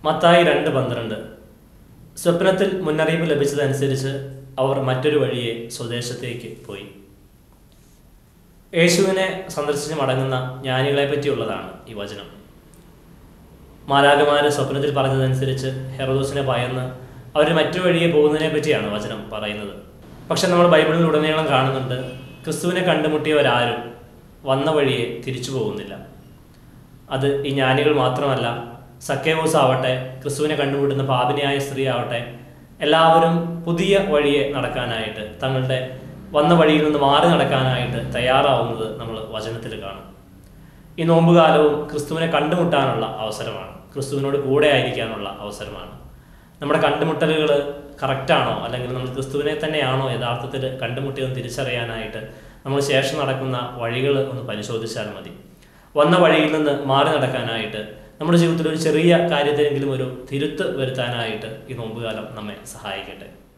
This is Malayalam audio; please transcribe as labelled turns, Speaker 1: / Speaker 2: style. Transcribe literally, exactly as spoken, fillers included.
Speaker 1: മത്തായി രണ്ട് പന്ത്രണ്ട്. സ്വപ്നത്തിൽ മുന്നറിയിപ്പ് ലഭിച്ചതനുസരിച്ച് അവർ മറ്റൊരു വഴിയെ സ്വദേശത്തേക്ക് പോയി. യേശുവിനെ സന്ദർശിച്ച് മടങ്ങുന്ന ജ്ഞാനികളെ പറ്റിയുള്ളതാണ് ഈ വചനം. മാലാഖമാര് സ്വപ്നത്തിൽ പറഞ്ഞതനുസരിച്ച് ഹെറോദോസിനെ ഭയന്ന് അവർ മറ്റൊരു വഴിയെ പോകുന്നതിനെ പറ്റിയാണ് വചനം പറയുന്നത്. പക്ഷെ നമ്മൾ ബൈബിളിൽ ഉടനീളം കാണുന്നുണ്ട്, ക്രിസ്തുവിനെ കണ്ടുമുട്ടിയവരാരും വന്ന വഴിയെ തിരിച്ചു പോകുന്നില്ല. അത് ഈ ജ്ഞാനികൾ മാത്രമല്ല, സക്കേവൂസ് ആവട്ടെ, ക്രിസ്തുവിനെ കണ്ടുമുട്ടുന്ന പാപിനിയായ സ്ത്രീ ആവട്ടെ, എല്ലാവരും പുതിയ വഴിയെ നടക്കാനായിട്ട്, തങ്ങളുടെ വന്ന വഴിയിൽ നിന്ന് മാറി നടക്കാനായിട്ട് തയ്യാറാവുന്നത് നമ്മൾ വചനത്തിൽ കാണും. ഈ നോമ്പുകാലവും ക്രിസ്തുവിനെ കണ്ടുമുട്ടാനുള്ള അവസരമാണ്, ക്രിസ്തുവിനോട് കൂടെ ആയിരിക്കാനുള്ള അവസരമാണ്. നമ്മുടെ കണ്ടുമുട്ടലുകൾ കറക്റ്റാണോ, അല്ലെങ്കിൽ നമ്മൾ ക്രിസ്തുവിനെ തന്നെയാണോ യഥാർത്ഥത്തിൽ കണ്ടുമുട്ടിയതെന്ന് തിരിച്ചറിയാനായിട്ട് നമ്മൾ ശേഷം നടക്കുന്ന വഴികൾ ഒന്ന് പരിശോധിച്ചാൽ മതി. വന്ന വഴിയിൽ നിന്ന് മാറി നടക്കാനായിട്ട്, നമ്മുടെ ജീവിതത്തിൽ ഒരു ചെറിയ കാര്യത്തിലെങ്കിലും ഒരു തിരുത്ത് വരുത്താനായിട്ട് ഈ നോമ്പുകാലം നമ്മെ സഹായിക്കട്ടെ.